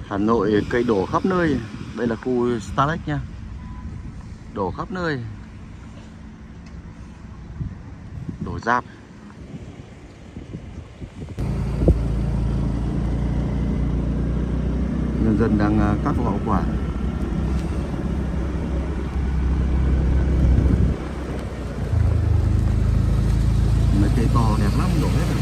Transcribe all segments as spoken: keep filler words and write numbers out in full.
Hà Nội cây đổ khắp nơi. Đây là khu Starlake nha. Đổ khắp nơi. Đổ rạp. Nhân dân đang khắc phục hậu quả. Mấy cây to đẹp lắm, đổ hết rồi.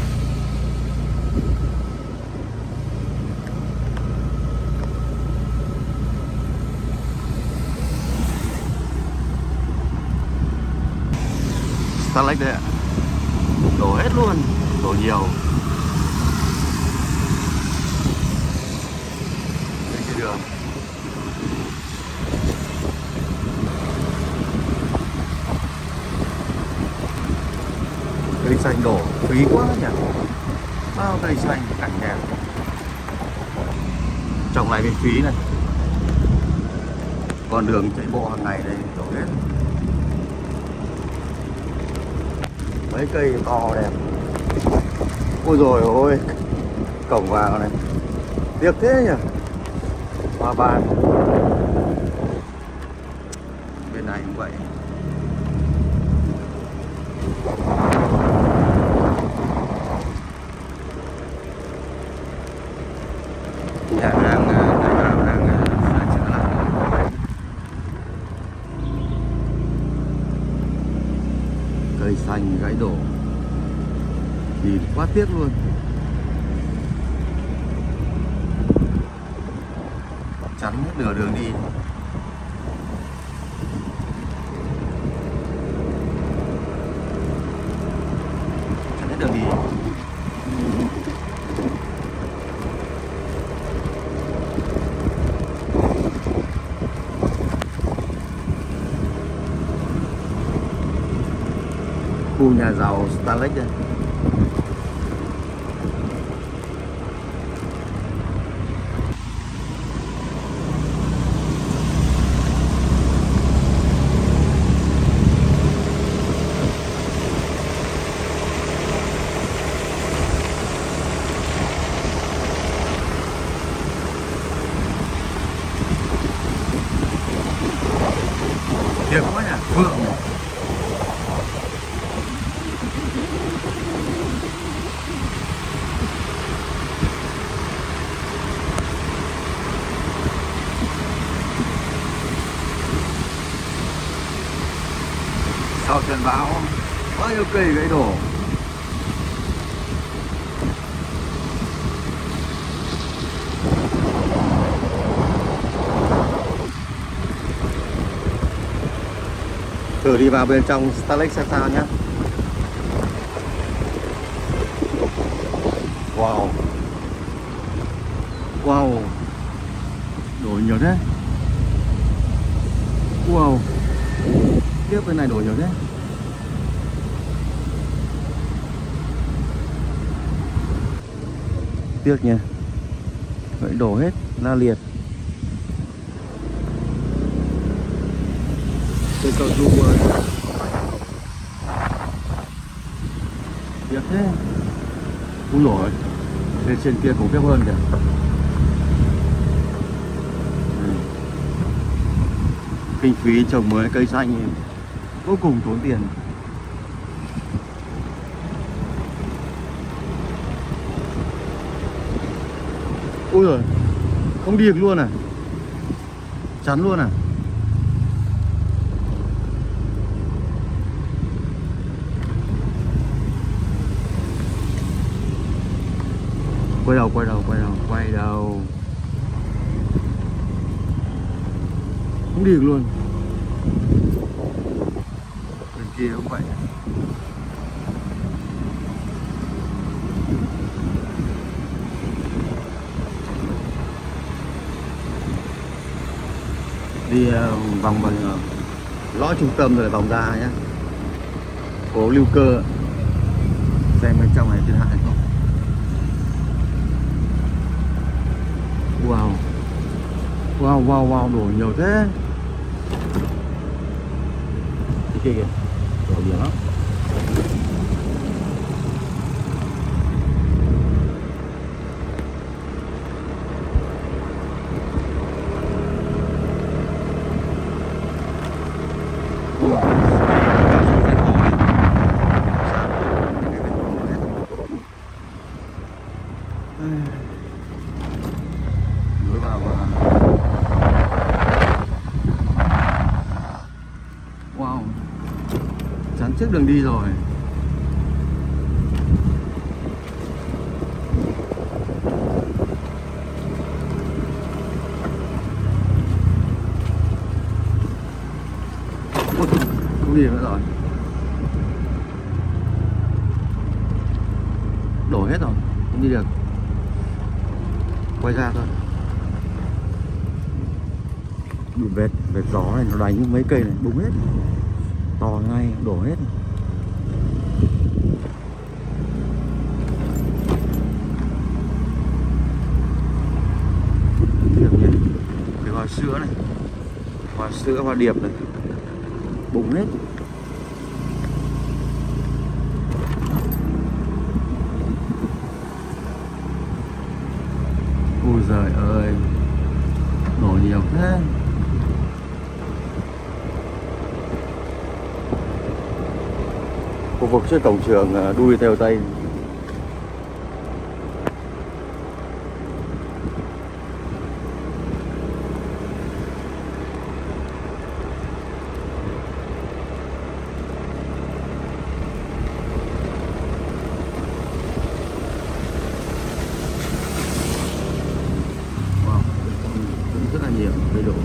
Starlake đây ạ. Đổ hết luôn, đổ nhiều. Đây cái đường. Cây xanh đổ, phí quá nhỉ. Bao cây xanh, cảnh đẹp. Trồng lại cái phí này. Con đường chạy bộ hàng ngày đây đổ hết. Mấy cây to đẹp. Ôi rồi ôi, cổng vào này tiếc thế nhỉ. Hoa ban. Bên này cũng vậy. Nhà hàng đại vào đang sửa chữa lại. Cây xanh gãy đổ, nhìn quá tiếc luôn. Chắn hết nửa đường đi. Chắn hết đường đi. Khu nhà giàu Starlake đây. Tiếc quá nhỉ, vượng này. Sau trận bão bao nhiêu cây gãy đổ. Thử đi vào bên trong Starlake xem sao nhé. Wow. Wow. Đổ nhiều thế. Wow. Tiếp bên này đổ nhiều thế. Tiếc nha. Vậy đổ hết, la liệt. Cây cao su ơi. Tiếc thế. Cũng nổi. Lên trên kia cũng tiếp hơn kìa. Kinh phí trồng mới cây xanh vô cùng tốn tiền. Ôi giời, không đi được luôn à? Chắn luôn à? Quay đầu, quay đầu, quay đầu, quay đầu. Không đi được luôn. Bên kia cũng vậy. Đi uh, vòng bằng uh, lõi trung tâm rồi vòng ra nhé. Phố Lưu Cơ. Xem bên trong này thiệt hại không. Wow. Wow, wow, wow, đổ nhiều thế. Cái kia kìa, đổ nhiều lắm. Lối vào mà. Wow, chắn trước đường đi rồi. Ôi, không đi nữa rồi. Đổ hết rồi, không đi được. Quay ra thôi. Bị vệt, vệt gió này nó đánh mấy cây này búng hết. To ngay, đổ hết. Điệp nhỉ, cái hoa sữa này, hoa sữa, hoa điệp này, búng hết. Ôi giời ơi, đổ nhiều thế. Khu vực trước cổng trường đuôi theo Tây. Wow, cũng rất là nhiều cây đổ.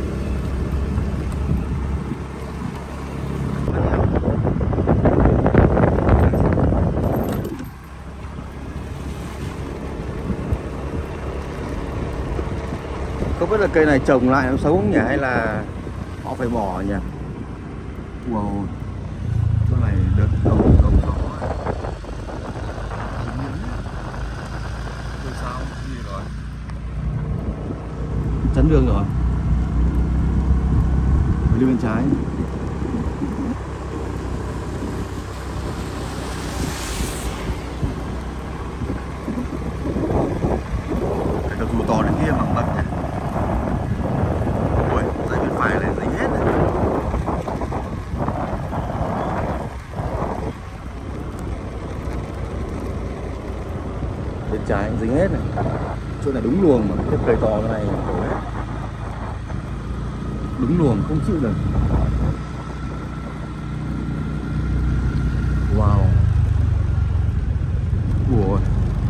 Không biết là cây này trồng lại nó sống nhỉ, hay là họ phải bỏ nhỉ? Wow, cái này đợt đầu đầu gió rồi sao gì rồi, chắn đường rồi, phải đi bên trái. Cái cầu thủ to đến kia bằng bậc nhỉ. Bên trái dính hết này, chỗ này đúng luồng mà, cái cây to cái này đổ hết, đúng luồng không chịu được. Wow, ủa,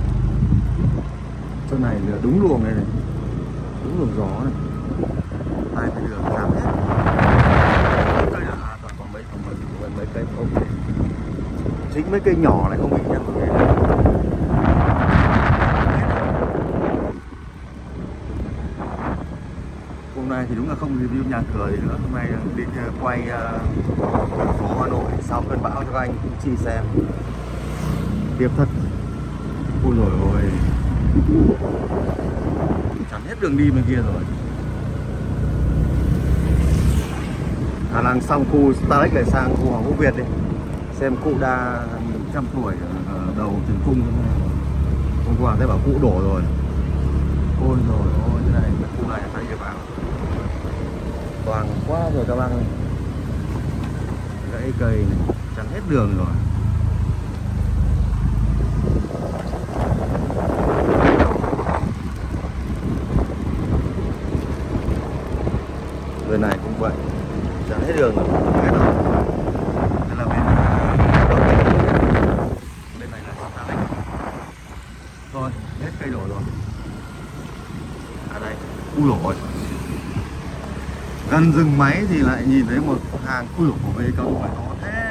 chỗ này là đúng luồng này này, đúng luồng gió này, hai cái đường giảm hết. Cây là à, toàn còn mấy còn mấy, mấy cây không, chính mấy cây nhỏ này không bị nhầm. Hôm nay thì đúng là không review nhà cửa gì nữa. Hôm nay đi quay thành phố Hà Nội sau cơn bão cho các anh chi xem. Tiếp thật. Ôi rồi ôi, chắn hết đường đi bên kia rồi. Khả năng xong khu Starlake lại sang khu Hoàng Quốc Việt đi, xem cụ đa trăm tuổi ở đầu trường cung. Hôm qua thấy bảo cụ đổ rồi. Ôi rồi ôi, thế này khu này phải vào toàn quá rồi các bác ơi. Gãy cây này chắn hết đường rồi. Người này cũng vậy, chắn hết đường rồi. Cái đó đây là bên bên này là Starlake thôi, hết cây đổ rồi. À đây, ui dồi, gần dừng máy thì lại nhìn thấy một hàng ui của bê công phải to thế.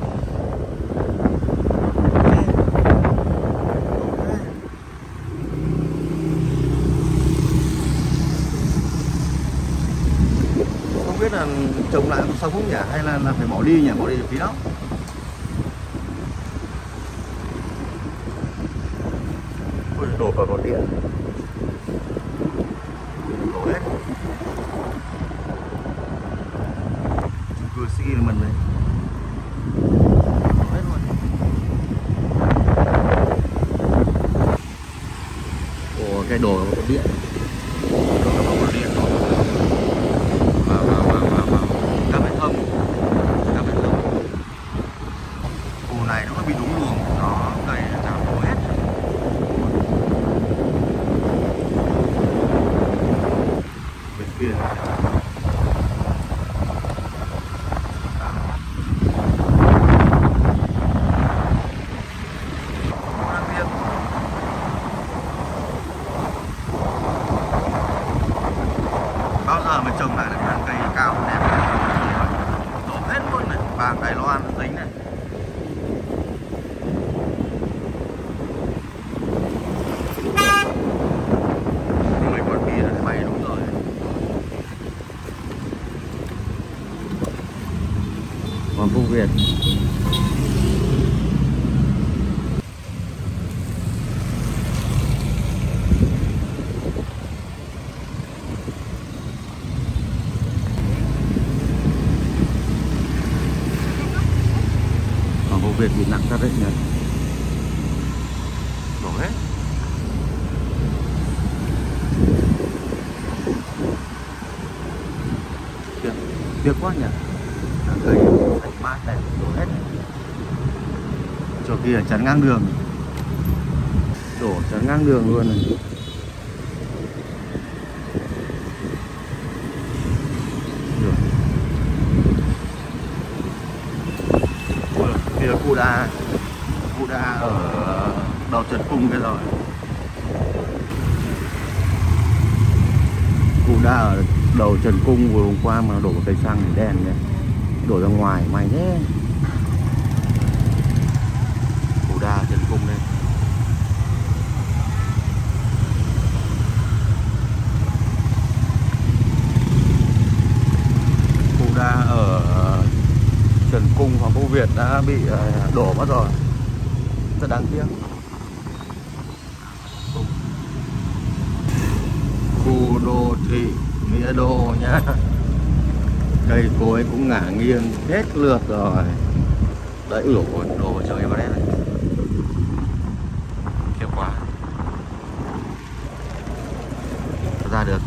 Không biết là trồng lại xong không nhỉ, hay là, là phải bỏ đi nhỉ, bỏ đi phí đó. Ui, đổ vào cột điện. Đổ hết. Vừa xí là mình này. Hết luôn. Ồ, cái đồ cột điện. Đồ cột điện rồi. Vào vào vào vào vào. Cam bê thông. Cam bê thông. Khu này nó bị đúng luồng, nó cây chảo đổ hết. Cô Việt. Hoàng Cô Việt bị nặng thật đấy nhỉ. Đổ hết. Tiếc, tiếc quá nhỉ. Cây sạch mát này đổ hết. Chỗ kia chắn ngang đường. Đổ chắn ngang đường luôn này. Kia là cụ đa. Cụ đa ở đầu Trần Cung kia rồi. Cụ đa ở đầu Trần Cung vừa hôm qua mà đổ một cây xăng thì đen nhé. Đổ ra ngoài mày thế. Cụ đa Trần Cung đây. Cụ đa ở Trần Cung Hoàng Cô Việt đã bị đổ mất rồi. Rất đáng tiếc. Khu đô thị Nghĩa Đô nhá. Cây cối cũng ngả nghiêng hết lượt rồi. Đấy, đổ đổ trời vào đây này. Khiếp quá. Ra được.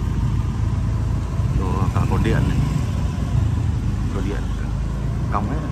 Đổ cả cột điện này. Cột điện cong hết.